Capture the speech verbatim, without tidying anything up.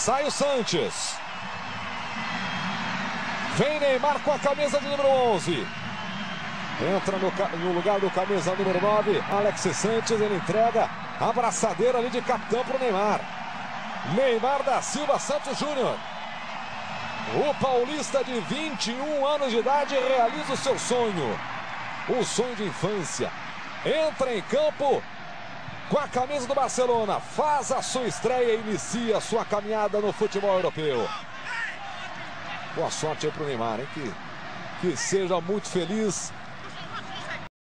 Sai o Sanches. Vem Neymar com a camisa de número onze. Entra no, no lugar do camisa número nove, Alex Sanches. Ele entrega a abraçadeira ali de capitão para o Neymar. Neymar da Silva Santos Júnior. O paulista de vinte e um anos de idade realiza o seu sonho. O sonho de infância. Entra em campo com a camisa do Barcelona. Faz a sua estreia e inicia a sua caminhada no futebol europeu. Boa sorte aí para o Neymar, hein? Que, que seja muito feliz